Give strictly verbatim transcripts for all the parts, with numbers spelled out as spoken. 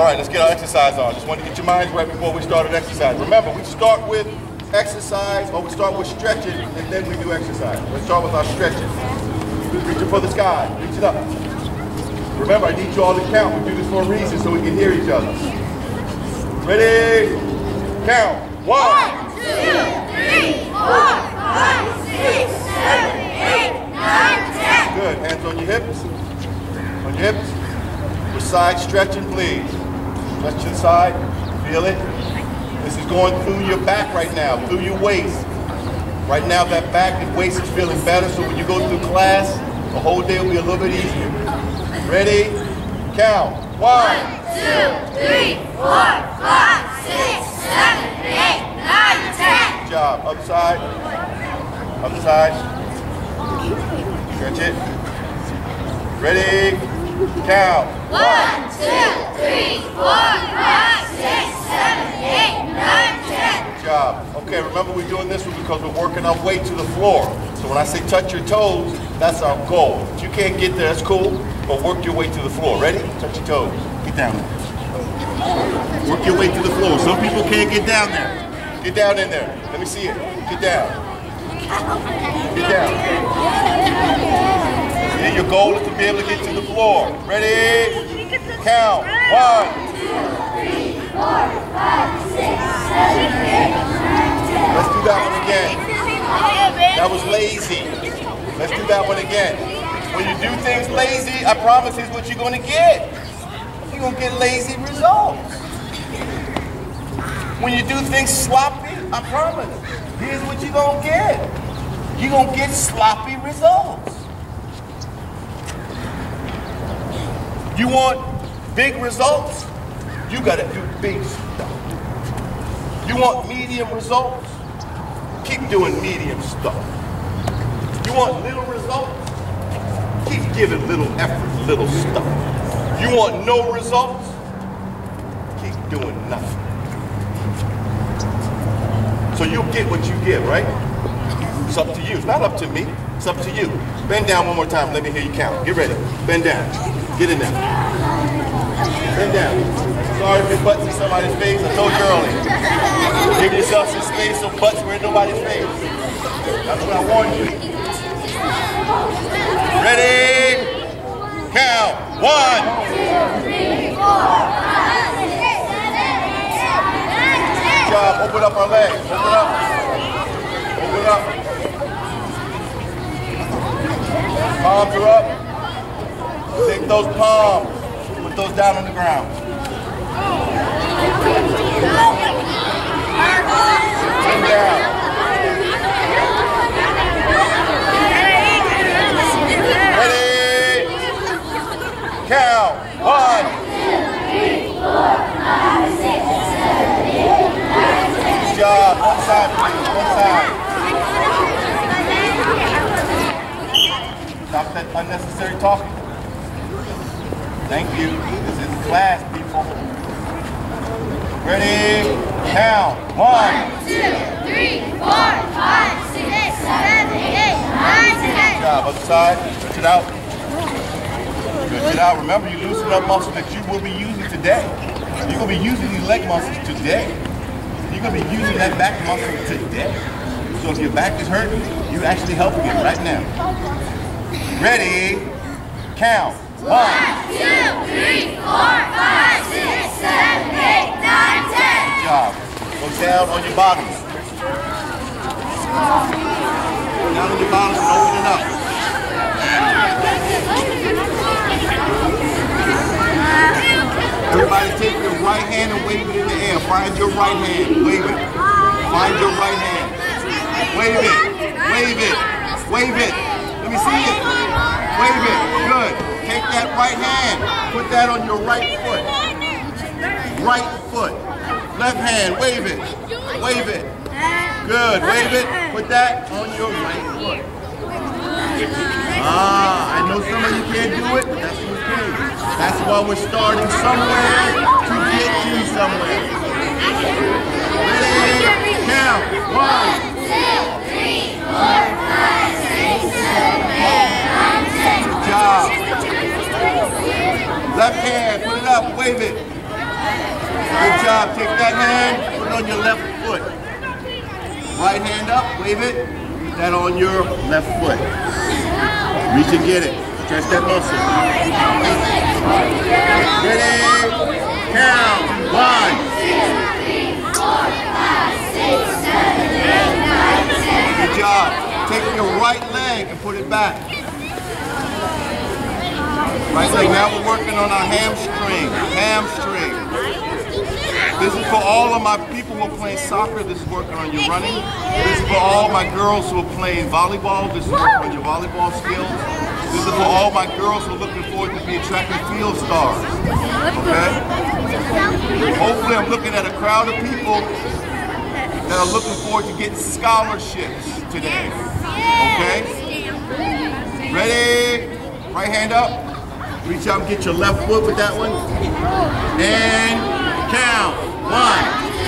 All right, let's get our exercise on. Just want to get your minds right before we start an exercise. Remember, we start with exercise, or we start with stretching, and then we do exercise. Let's start with our stretching. Reaching for the sky. Reach it up. Remember, I need you all to count. We do this for a reason, so we can hear each other. Ready? Count. One. One, two, three, four, five, six, seven, eight, nine, ten. Good. Hands on your hips. On your hips. With side stretching, please. Stretch to the side. Feel it. This is going through your back right now, through your waist. Right now, that back and waist is feeling better, so when you go through class, the whole day will be a little bit easier. Ready? Count. One. One, two, three, four, five, six, seven, eight, nine, ten. Good job. Other side. Other side. Stretch it. Ready? Count. One, two, three, four, five, six, seven, eight, nine, ten. Good job. Okay, remember we're doing this one because we're working our way to the floor. So when I say touch your toes, that's our goal. If you can't get there, that's cool, but work your way to the floor. Ready? Touch your toes. Get down there. Work your way to the floor. Some people can't get down there. Get down in there. Let me see it. Get down. Get down. See, your goal is to be able to get to the floor. Ready? Count. One. Three, four, five, six, seven, eight, nine, ten. Let's do that one again. That was lazy. Let's do that one again. When you do things lazy, I promise here's what you're going to get. You're going to get lazy results. When you do things sloppy, I promise, here's what you're going to get. You're going to get sloppy results. You want big results? You got to do big stuff. You want medium results? Keep doing medium stuff. You want little results? Keep giving little effort, little stuff. You want no results? Keep doing nothing. So you'll get what you give, right? It's up to you. It's not up to me. It's up to you. Bend down one more time. Let me hear you count. Get ready. Bend down. Get in there. Bend down. Sorry if your butts in somebody's face. I told you earlier. Give yourself some space so butts were in nobody's face. That's what I warned you. Ready? Count. One. Two, three, four, five, six, seven, eight, nine, ten. Good job. Open up our legs. Open up. Open up. Palms are up. Take those palms. Put those down on the ground. Bend down. Ready? Count. One. Two, three, four, five, six, seven, eight, nine, ten. Good job. One side, please. One side. Stop that unnecessary talking. Thank you. This is class, people. Ready? Count. One. One, two, three, four, five, six, seven, eight, nine, ten. Good job. Other side. Stretch it out. Stretch it out. Remember, you loosen up muscles that you will be using today. You're going to be using these leg muscles today. You're going to be using that back muscle today. So if your back is hurting, you're actually helping it right now. Ready? Count. One, two, three, four, five, six, seven, eight, nine, ten. Good job. Go down on your bottoms. Down on your bottoms and open it up. Everybody take your right hand and wave it in the air. Find your right hand. Wave it. Find your right hand. Wave it. Wave it. Wave it. Let me see it. Wave it. Good. Take that right hand. Put that on your right foot. Right foot. Left hand. Wave it. Wave it. Good. Wave it. Put that on your right foot. Ah, I know some of you can't do it, but that's okay. That's why we're starting somewhere to get to somewhere. Ready? Count. One. Two, three, four, five, six, seven, eight, nine, ten. Good job. Left hand, put it up, wave it. Good job. Take that hand, put it on your left foot. Right hand up, wave it. Put that on your left foot. Reach and get it. Stretch that muscle. Ready? Count. One. Good job. Take your right leg and put it back. Right leg. Now we're working on our hamstring. Hamstring. This is for all of my people who are playing soccer. This is working on your running. This is for all my girls who are playing volleyball. This is working on your volleyball skills. This is for all my girls who are looking forward to being track and field stars. Okay? Hopefully I'm looking at a crowd of people that are looking forward to getting scholarships today. Okay? Ready? Right hand up. Reach out and get your left foot with that one. And count. One.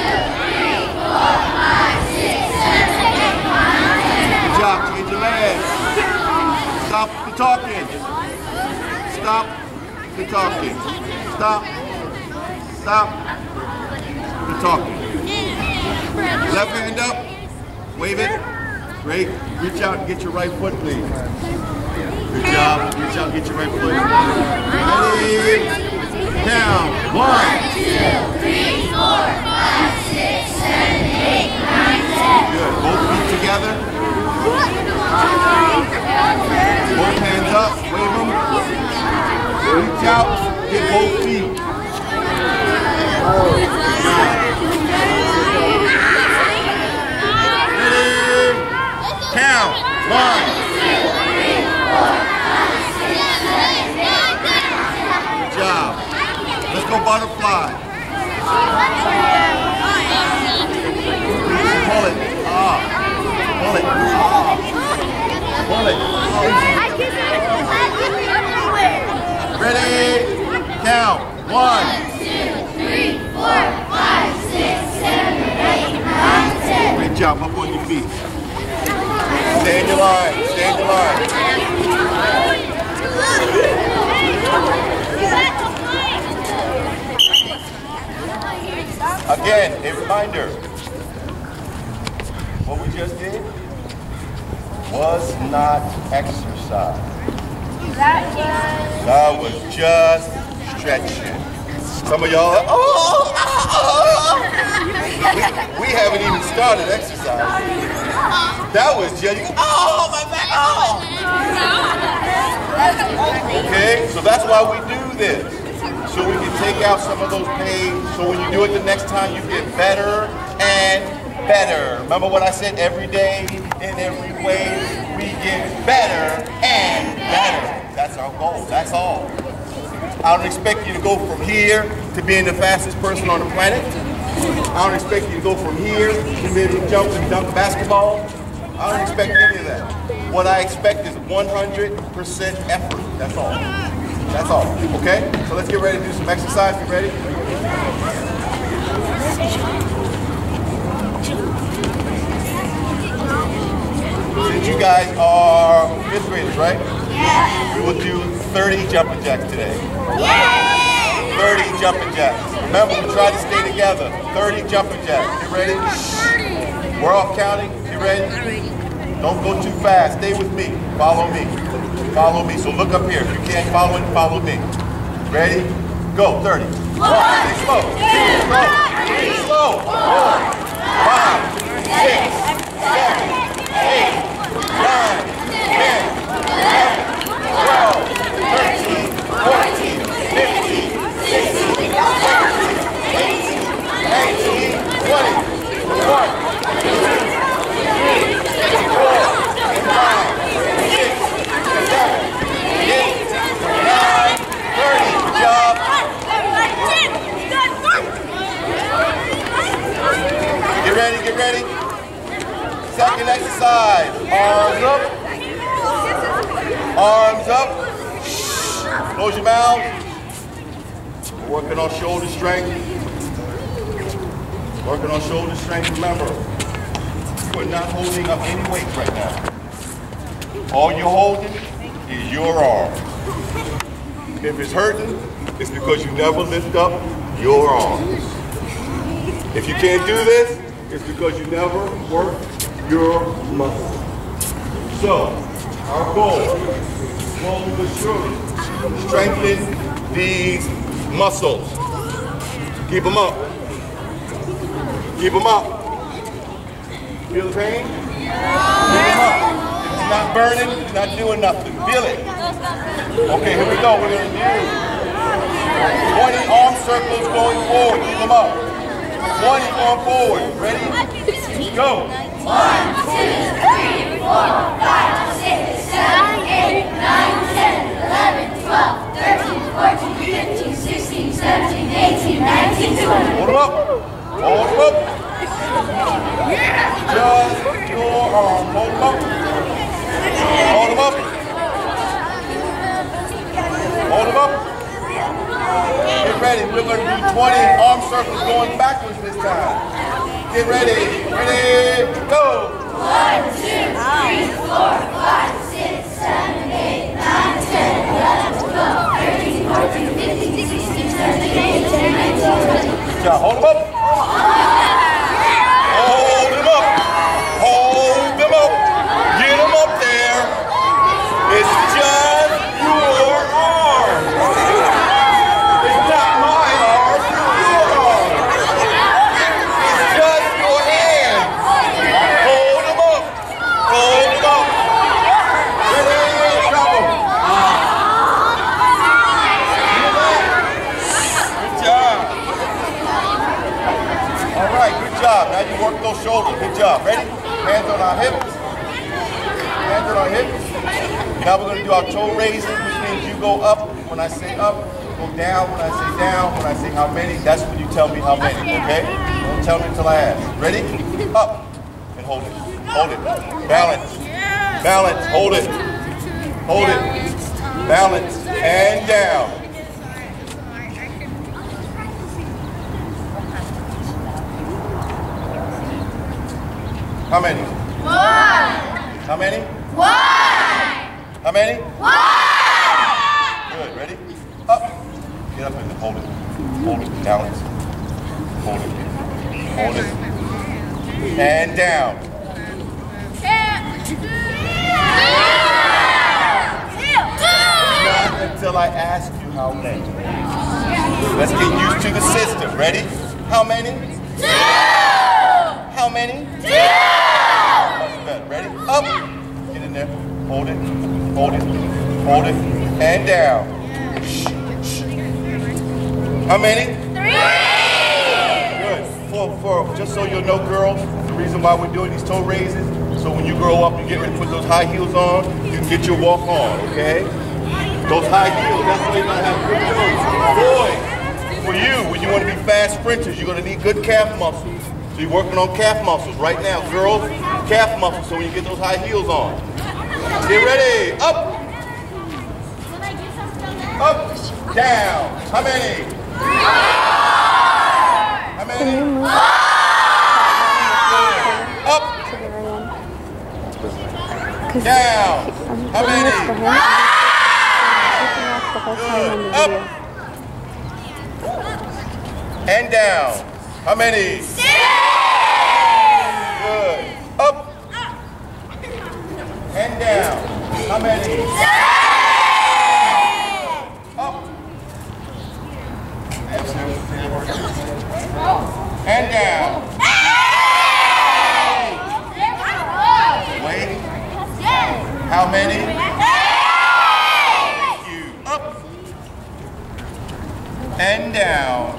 Good job. Change your legs. Stop the talking. Stop the talking. Stop. Stop the talking. Left hand up. Wave it. Great. Reach out and get your right foot, please. Good job. Reach out and get your right foot. Ready? Down. One. two, three, four, five, six, seven, eight, nine, ten. Good. Both feet together. Both hands up. Wave them. Reach out. Get both feet. Ready? Count. One. Good job. Let's go butterfly. Pull it. Ah. Pull it. Ah. Pull it. Ready? Count. One. two, three, four, five, six, seven, eight, nine, ten. Great job. Up on your feet. Stay in your line. Stay in your line. Again, a reminder. What we just did was not exercise. That was just stretching. Some of y'all are, oh, oh, oh. We, we haven't even started exercise. That was just, oh, my back, oh. Okay, so that's why we do this. So we can take out some of those pains. So when you do it the next time, you get better and better. Remember what I said? Every day, in every way, we get better and better. That's our goal. That's all. I don't expect you to go from here to being the fastest person on the planet. I don't expect you to go from here to being able to jump and dunk basketball. I don't expect any of that. What I expect is one hundred percent effort. That's all. That's all. Okay? So let's get ready to do some exercise. You ready? Since you guys are fifth graders, right? Yeah. We will do thirty jumping jacks today. Yeah. thirty jumping jacks. Remember, we try to stay together. thirty jumping jacks. You ready? We're off counting. You ready? Don't go too fast. Stay with me. Follow me. Follow me. So look up here. If you can't follow it, follow me. Ready? Go. thirty. One. Stay slow. Two. Slow. Three. Slow. Four. Five. Six. Seven. Eight. Nine. Ten. Eleven. Twelve. Thirteen. Fourteen. Fifteen. Sixteen. Seventeen. Eighteen. Nineteen. Twenty. One. Two. Three. Four. Five. Six. Seven. Eight. Nine. Thirty. Good job. Get ready. Get ready. Second exercise. Arms up. Arms up. Close your mouth. We're working on shoulder strength. Working on shoulder strength. Remember, you're not holding up any weight right now. All you're holding is your arm. If it's hurting, it's because you never lift up your arms. If you can't do this, it's because you never work your muscles. So, our goal, slowly but surely, strengthen these muscles. Keep them up. Keep them up. Feel the pain? Keep them up. It's not burning, it's not doing nothing. Feel it. Okay, here we go. We're going to do twenty arm circles going forward. Keep them up. twenty going forward. Ready? Go. one, two, three, four, five, six, seven, eight, nine, ten, eleven, twelve, thirteen, fourteen, fifteen, sixteen, seventeen, eighteen, nineteen, twenty. Hold them up. Hold them up. Just your arm. Hold them up. Hold them up. Hold them up. Get ready. We're going to do twenty arm circles going backwards this time. Get ready. Ready. Go. one, two, three, four, five, six, seven, eight, nine, ten, eleven, twelve, thirteen, fourteen, fifteen, sixteen, seventeen, eighteen, nineteen, twenty. Good job. Hold them up. Hold them up. Hold them up. Get them up there. It's just your arm. It's not my arm. It's your arm. It's just your hand. Hold them up. Hold them up. Get in trouble. Good job. All right, good job. Now you work those shoulders. Good job. Ready? Hands on our hips. Hands on our hips. Now we're going to do our toe raises, which means you go up when I say up, go down when I say down. When I say how many, that's when you tell me how many, okay? Don't tell me until I ask. Ready? Up. And hold it. Hold it. Balance. Balance. Hold it. Hold it. Balance. And down. How many? One. How many? One. How many? One. Good. Ready? Up. Get up and hold it. Hold it. Balance. Hold it. Hold it. And down. Not until I ask you how many. Let's get used to the system. Ready? How many? Two. How many? Two. Much better. Ready? Up. Get in there. Hold it. Hold it. Hold it. And down. Shh. Shh. How many? Three. Good. For, for, just so you'll know, girls, the reason why we're doing these toe raises, so when you grow up and get ready to put those high heels on, you can get your walk on, okay? Those high heels, that's why you gotta have good toes. Boy, for you, when you want to be fast sprinters, you're gonna need good calf muscles. So you're working on calf muscles right now, girls. Calf muscles, so when you get those high heels on. Get ready. Up. Up. Down. How many? How many? Up. Down. How many? Good. Up. And down. How many? Good. Up. And down. How many? Up. And down. Wait. How many? Thank you. Up. And down.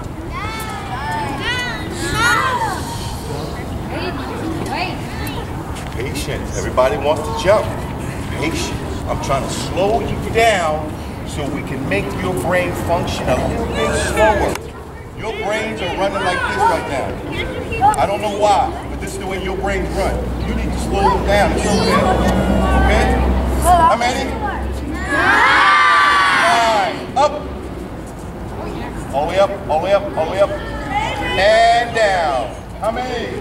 Patience. Everybody wants to jump. Patience. I'm trying to slow you down so we can make your brain function a little bit slower. Your brains are running like this right now. I don't know why, but this is the way your brains run. You need to slow them down. It's okay. Okay? How many? Nine. Up. All the way up, all the way up, all the way up. And down. How many?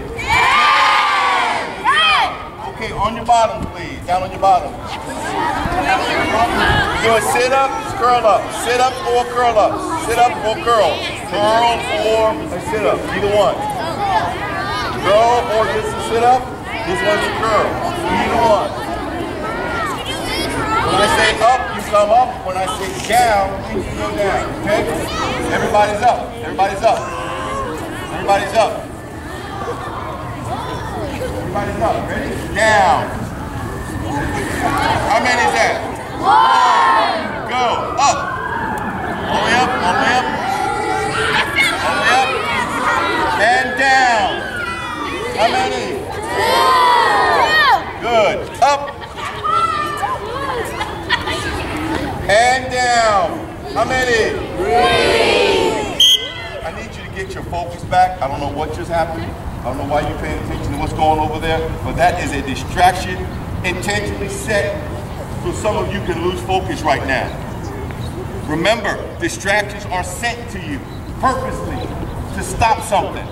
Okay, on your bottom, please. Down on your bottom. doing sit-ups, curl-ups. Sit-ups or curl-ups. Sit-up or curl. Curl or a sit-up. Either one. Curl or just a sit-up. This one's a curl. Either one. When I say up, you come up. When I say down, you go down. Okay? Everybody's up. Everybody's up. Everybody's up. Everybody's up. Ready? Down. How many is that? One. Go. Up. All the way up. All the way up. All the way up. And down. How many? Two. Good. Up. And down. How many? Three. I need you to get your focus back. I don't know what just happened. I don't know why you're paying attention to what's going over there, but that is a distraction intentionally set so some of you can lose focus right now. Remember, distractions are sent to you purposely to stop something.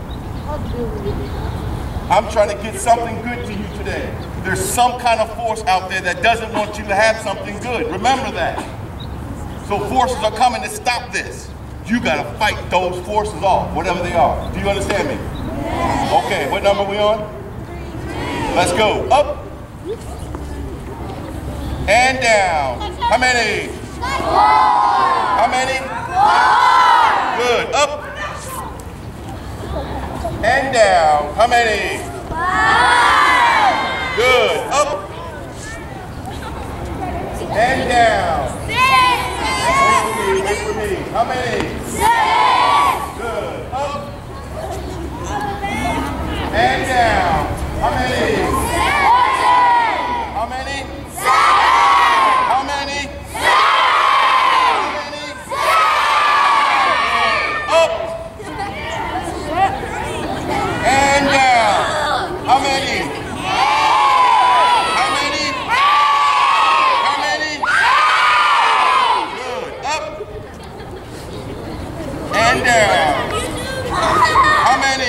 I'm trying to get something good to you today. There's some kind of force out there that doesn't want you to have something good. Remember that. So forces are coming to stop this. You gotta fight those forces off, whatever they are. Do you understand me? Okay, what number are we on? Let's go. Up. And down. How many? How many? Good. Up. And down. How many? Good. Up. And down. Wait for me. Wait for me. How many? Good. Up. And down. How many? How many? How many? How many? Up. And down. How many? How many? How many? Good. Up. And down. How many?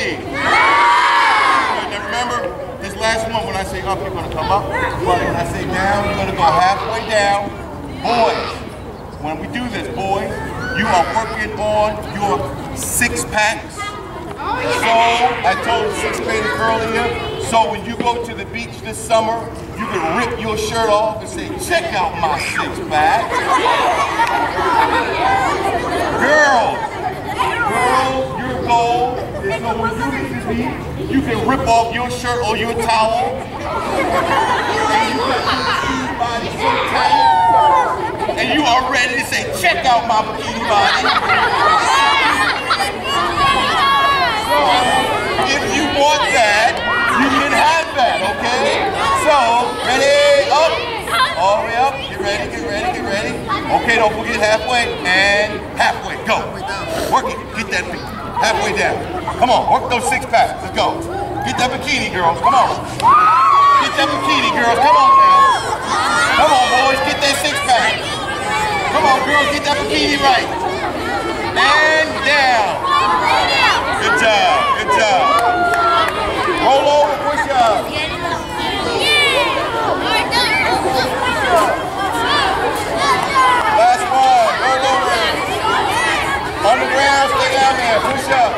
Last one, when I say up, you're going to come up. When I say down, you're going to go halfway down. Boys, when we do this, boys, you are working on your six packs. So, I told the sixth graders earlier, so when you go to the beach this summer, you can rip your shirt off and say, check out my six pack. Girls, girls, your goal is so when you get to the beach, you can rip off your shirt or your towel. And you got your body so tight. And you are ready to say, check out my bikini body. So, if you want that, you can have that, okay? So, ready? Up. All the way up. Get ready, get ready, get ready. Okay, don't forget halfway. And halfway. Go. Work it. Get that halfway down. Come on, work those six packs. Let's go. Get that bikini, girls. Come on. Get that bikini, girls. Come on now. Come on, boys. Get that six pack. Come on, girls. Get that bikini right. And down. Good job. Good job. Roll over. Push up. Last one. Roll over. On the ground. Stay down there. Push up.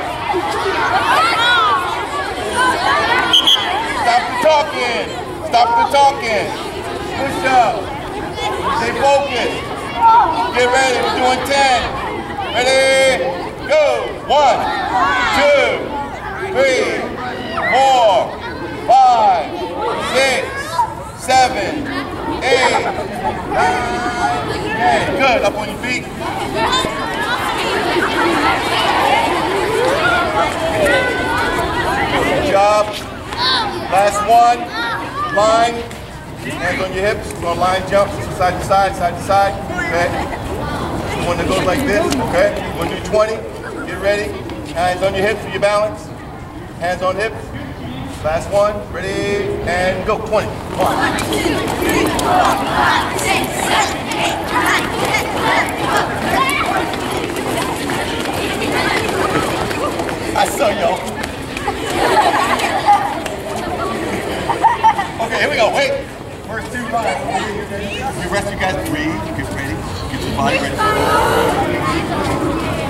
Stop the talking. Stop the talking. Push up. Stay focused. Get ready. We're doing ten. Ready? Go. One, two, three, four, five, six, seven, eight, nine, ten. Good. Up on your feet. Good job. Last one. Line. Hands on your hips. We're going to line jump side to side, side to side. Okay. One that goes like this. Okay. We're going to do twenty. Get ready. Hands on your hips for your balance. Hands on hips. Last one. Ready. And go. twenty. One. One, two, three, four, five, six, seven, eight, nine, ten, eleven, twelve, thirteen. I saw y'all. Okay, here we go. Wait. First You rest, you guys breathe, get ready, get your body ready.